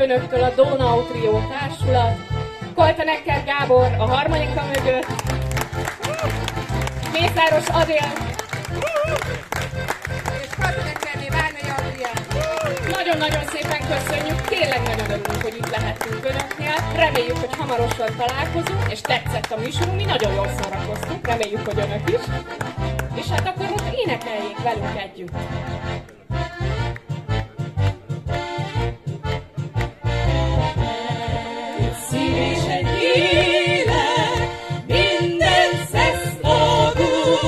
önöktől a DONAU TRIO társulat, Kaltenecker Gábor a harmonika mögött, Mészáros Adél, és Kalteneckerné Várnai Adrián. Nagyon-nagyon szépen köszönjük, tényleg nagyon örülünk, hogy itt lehettünk önöknél. Reméljük, hogy hamarosan találkozunk, és tetszett a műsorunk, mi nagyon jól szórakoztunk, reméljük, hogy önök is. És hát akkor most énekeljék velünk együtt. Szív és egy élet, minden szesztagú,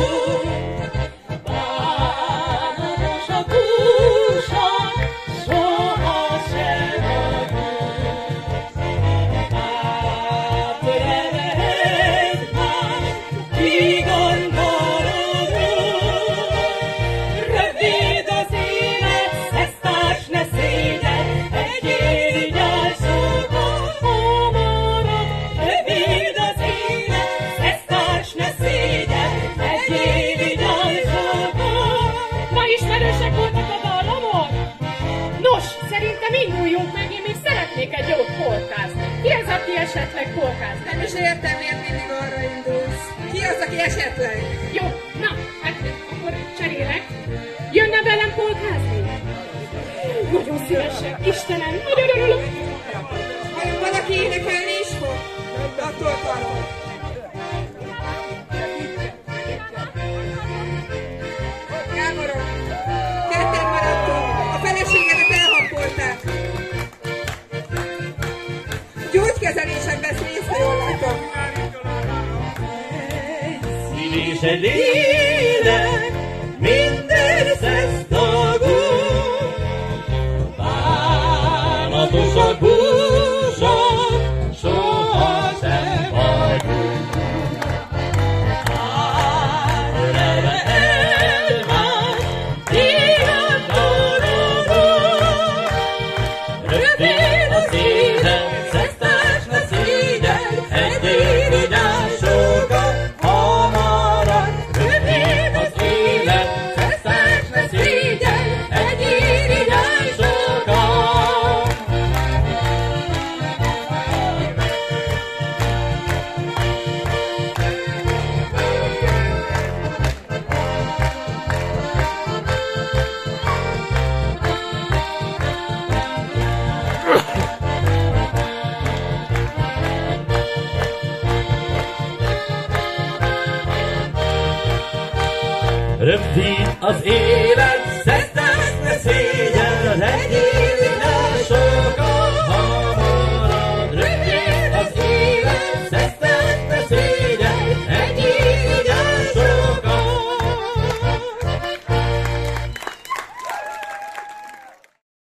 bánatos a kúsa, soha sem adjuk. Átöleled már, kigondolodó, rövid az élet, szesztárs ne szégyen, egy érig alsóba hamarad. Rövid az élet, szesztárs ne szégyen, egy érig alsóba. Ma ismerősek voltak a dallamok? Nos, szerintem induljunk meg, én még szeretnék egy jót polkázni. Ki az, aki esetleg polkáz? Nem is értem, miért mindig arra indulsz. Ki az, aki esetleg? Jó, na, hát akkor cserélek. Jönne velem polkázni? Nagyon szívesen, Istenem, nagyon örülök. Vajon valaki énekelni is fog? Attól tartok. Gáborom, ketten maradtunk. A feleségedet elhappolták. Gyógykezelésen vesz részt, ha jól látom. Szív és egy élet, minden szesztagú, bánatos a kúsa, soha sem vagyunk. Átölelve elvár, kigondolodó, rövid az élet, szesztárs ne szégyen, egy érig alsóka hamarad. Rövid az élet, szesztárs ne szégyen, egy érig alsóka. Rövid az élet,